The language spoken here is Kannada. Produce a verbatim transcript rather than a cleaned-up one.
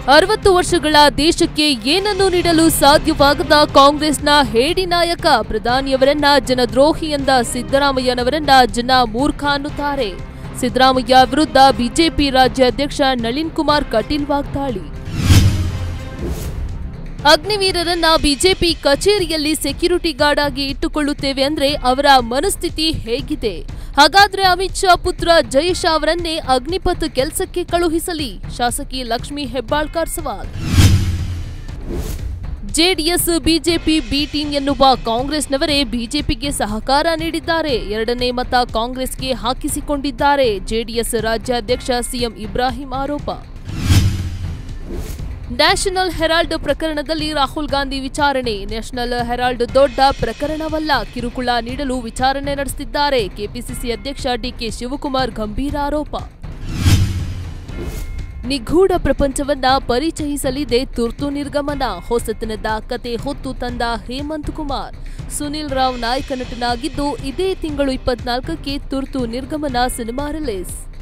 ಅರವತ್ತು ವರ್ಷಗಳ ದೇಶಕ್ಕೆ ಏನನ್ನೂ ನೀಡಲು ಸಾಧ್ಯವಾಗದ ಕಾಂಗ್ರೆಸ್ನ ಹೇಡಿ ನಾಯಕ ಪ್ರಧಾನಿಯವರನ್ನ ಜನದ್ರೋಹಿ ಎಂದ ಸಿದ್ದರಾಮಯ್ಯನವರನ್ನ ಜನ ಮೂರ್ಖ ಅನ್ನುತ್ತಾರೆ. ಸಿದ್ದರಾಮಯ್ಯ ವಿರುದ್ಧ ಬಿಜೆಪಿ ರಾಜ್ಯಾಧ್ಯಕ್ಷ ನಳಿನ್ ಕುಮಾರ್ ಕಟೀಲ್ ವಾಗ್ದಾಳಿ. ಅಗ್ನಿವೀರರನ್ನ ಬಿಜೆಪಿ ಕಚೇರಿಯಲ್ಲಿ ಸೆಕ್ಯೂರಿಟಿ ಗಾರ್ಡ್ ಆಗಿ ಇಟ್ಟುಕೊಳ್ಳುತ್ತೇವೆ ಅಂದ್ರೆ ಅವರ ಮನಸ್ಥಿತಿ ಹೇಗಿದೆ? ಹಾಗಾದ್ರೆ ಅಮಿತ್ ಶಾ ಪುತ್ರ ಜಯೇಶ್ ಅವರನ್ನೇ ಅಗ್ನಿಪಥ್ ಕೆಲಸಕ್ಕೆ ಕಳುಹಿಸಲಿ, ಶಾಸಕಿ ಲಕ್ಷ್ಮೀ ಹೆಬ್ಬಾಳ್ಕರ್ ಸವಾಲ್. ಜೆಡಿಎಸ್ ಬಿಜೆಪಿ ಬಿ ಟೀಮ್ ಎನ್ನುವ ಕಾಂಗ್ರೆಸ್ನವರೇ ಬಿಜೆಪಿಗೆ ಸಹಕಾರ ನೀಡಿದ್ದಾರೆ. ಎರಡನೇ ಮತ ಕಾಂಗ್ರೆಸ್ಗೆ ಹಾಕಿಸಿಕೊಂಡಿದ್ದಾರೆ. ಜೆಡಿಎಸ್ ರಾಜ್ಯಾಧ್ಯಕ್ಷ ಸಿಎಂ ಇಬ್ರಾಹಿಂ ಆರೋಪ. ನ್ಯಾಷನಲ್ ಹೆರಾಲ್ಡ್ ಪ್ರಕರಣದಲ್ಲಿ ರಾಹುಲ್ ಗಾಂಧಿ ವಿಚಾರಣೆ. ನ್ಯಾಷನಲ್ ಹೆರಾಲ್ಡ್ ದೊಡ್ಡ ಪ್ರಕರಣವಲ್ಲ, ಕಿರುಕುಳ ನೀಡಲು ವಿಚಾರಣೆ ನಡೆಸುತ್ತಿದ್ದಾರೆ. ಕೆಪಿಸಿಸಿ ಅಧ್ಯಕ್ಷ ಡಿಕೆ ಶಿವಕುಮಾರ್ ಗಂಭೀರ ಆರೋಪ. ನಿಗೂಢ ಪ್ರಪಂಚವನ್ನ ಪರಿಚಯಿಸಲಿದೆ ತುರ್ತು ನಿರ್ಗಮನ. ಹೊಸತನದ ಕತೆ ಹೊತ್ತು ತಂದ ಹೇಮಂತ್ ಕುಮಾರ್. ಸುನಿಲ್ ರಾವ್ ನಾಯಕ ನಟನಾಗಿದ್ದು ಇದೇ ತಿಂಗಳು ಇಪ್ಪತ್ನಾಲ್ಕಕ್ಕೆ ತುರ್ತು ನಿರ್ಗಮನ ಸಿನಿಮಾ ರಿಲೀಸ್.